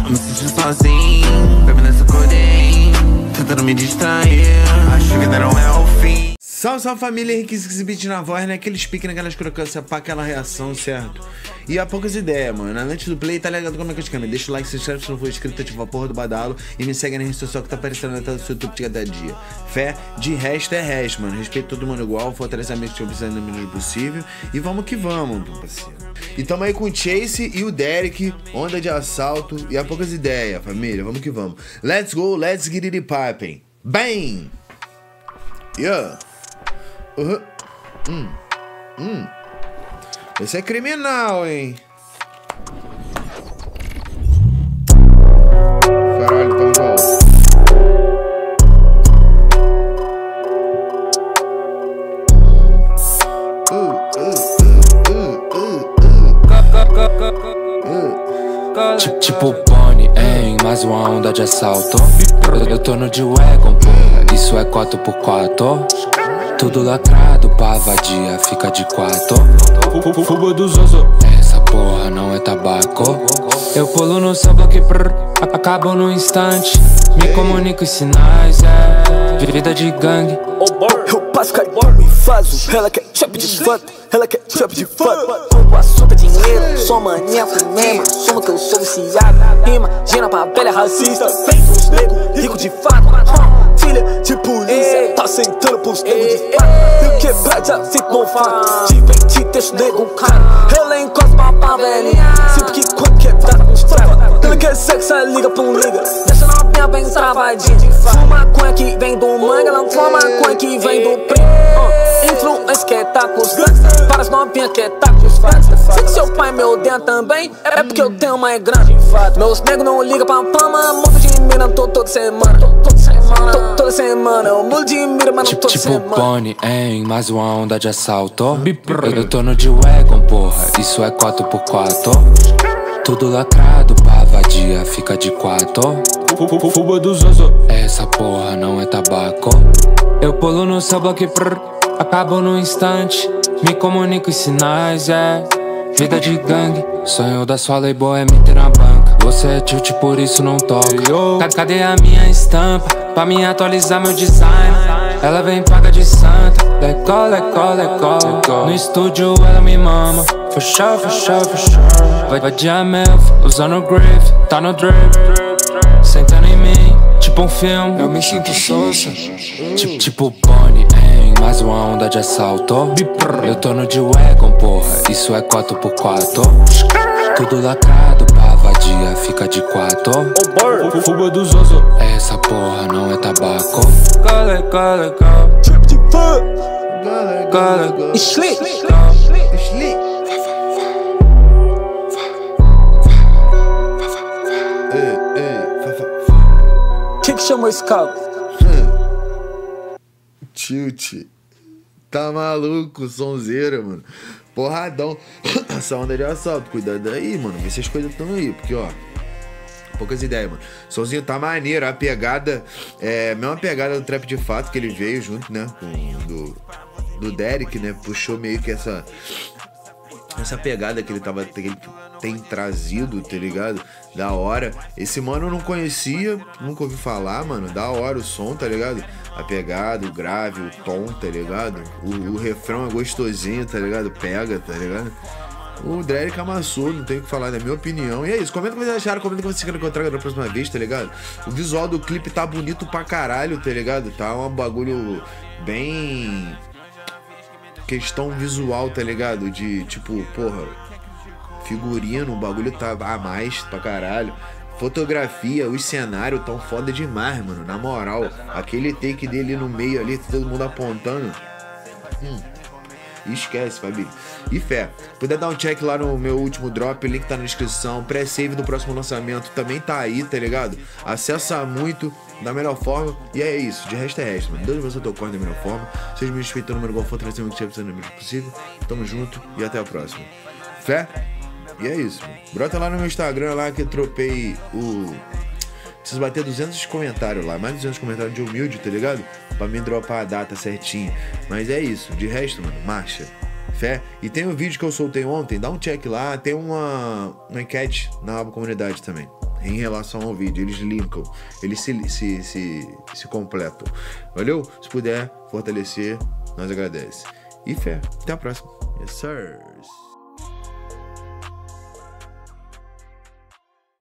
Tô me sentindo sozinho, bebendo essa codeína, tentando me distrair. Acho que ainda não é o fim. Salve, salve família, Henrique Beat na voz, né? Aqueles piques naquelas crocâncias pra aquela reação, certo? E há poucas ideias, mano. Antes do play, tá ligado como é que eu te câmera? Deixa o like, se inscreve se não for inscrito, ativa a porra do badalo e me segue na rede social que tá aparecendo na tela do seu YouTube de cada dia. Fé, de resto é resto, mano. Respeito todo mundo igual, fortalece a mente que eu preciso no mínimo possível. E vamos que vamos, meu parceiro. E tamo aí com o Chase e o Derek, onda de assalto e há poucas ideias, família. Vamos que vamos. Let's go, let's get it poppin'. Bang! Yeah! Esse é criminal, hein? Caralho, tamo de volta. Tipo Bonnie, hein? Mais uma onda de assalto. Eu tô no D-Wagon, porra. Isso é 4x4. Tudo lacrado pra vadia, fica de 4. Fuba do Zozo. Essa porra não é tabaco. Eu pulo no seu bloco e acabo no instante. Me comunico em sinais, é vida de gangue. Eu passo cartão e faço. Ela quer chop de foto, ela quer chop de foto. O assunto é dinheiro, sou maníaco mesmo. Assumo que eu sou viciado. Imagina pra velha racista. Vem dos negros, rico de fato. Filha de polícia, tá sentando pros negros de fato. Eu quebrar já fico mofado. De vem texto nego cara. Ela encosta pra velhinha. Sempre que quando quebrar com os fracos. Ela quer sexo, ela liga pra um liga. Deixa novinha bem travadinha. Fuma maconha que vem do manga, ela fuma maconha que vem do primo. Influência que tá com os grandes. Várias novinhas que tá com os fatos. Se seu pai me odeia também, é porque eu tenho mais grande. Meus negros não ligam pra fama. Mudo de mira, tô toda semana. Toda semana, eu mudo de mira, mas não toda semana. Tipo Bonnie, hein? Mais uma onda de assalto. Eu tô no D-Wagon, porra. Isso é 4x4. Tudo lacrado pra vadia, fica de 4. Fuba do Zozo. Essa porra não é tabaco. Eu pulo no seu bloco e acabo no instante. Me comunico em sinais, é vida de gangue. Sonho da sua label é me ter na banca. Você é tilt, por isso não toca. Cadê a minha estampa? Pra me atualizar meu design. Ela vem paga de santa. Leco, leco, leco. No estúdio ela me mama. For sure, for sure, for sure. Vai de Amel, usando o griff, tá no drip. Sentando em mim, tipo um filme. Eu me sinto Sousa. Tipo Bonnie, hein? Mais uma onda de assalto. Eu tô no D-Wagon, porra. Isso é 4x4. Tudo lacrado pra vadia, fica de 4. Fuba do Zozo. Essa porra não é tabaco. Gale, gale, gale. Trip de foot. Gale, gale. Slick. Quem que chamou esse carro? Tilt. Tá maluco, sonzeira, mano. Porradão. Essa onda de assalto. Cuidado aí, mano. Vê se as coisas estão aí. Porque, ó, poucas ideias, mano. Sonzinho tá maneiro. A pegada é a mesma pegada do Trap de Fato que ele veio junto, né? Com do Derek, né? Puxou meio que essa pegada que ele tem trazido, tá ligado? Da hora. Esse mano eu não conhecia, nunca ouvi falar, mano. Da hora o som, tá ligado? A pegada, o grave, o tom, tá ligado? O refrão é gostosinho, tá ligado? Pega, tá ligado? O Derek amassou, não tenho o que falar, na minha opinião. E é isso, comenta o que vocês acharam, comenta o que vocês querem que eu traga da próxima vez, tá ligado? O visual do clipe tá bonito pra caralho, tá ligado? Tá um bagulho bem... questão visual, tá ligado? De, tipo, porra, figurino, o bagulho tá a mais pra caralho. Fotografia, os cenários tão foda demais, mano. Na moral, aquele take dele no meio ali, todo mundo apontando. Esquece, família. E fé, puder dar um check lá no meu último drop, o link tá na descrição. Pré-save do próximo lançamento também tá aí, tá ligado? Acessa muito, da melhor forma. E é isso, de resto é resto, mano. Deus você teu corre da melhor forma. Seja me respeitando o número igual for, trazendo o que você no possível. Tamo junto e até a próxima. Fé? E é isso, mano. Brota lá no meu Instagram lá que eu tropei o... Preciso bater 200 comentários lá, mais de 200 comentários de humilde, tá ligado? Pra me dropar a data certinho. Mas é isso, de resto, mano, marcha. Fé. E tem um vídeo que eu soltei ontem, dá um check lá, tem uma enquete na aba comunidade também. em relação ao vídeo. Eles linkam, eles se completam. Valeu? Se puder fortalecer, nós agradecemos. E fé. Até a próxima. Yes, sirs.